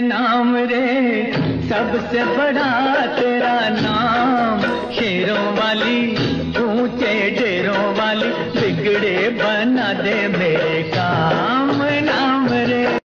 नाम रे, सबसे बड़ा तेरा नाम। शेरों वाली ऊंचे डेरों वाली बिगड़े बना दे मेरे काम।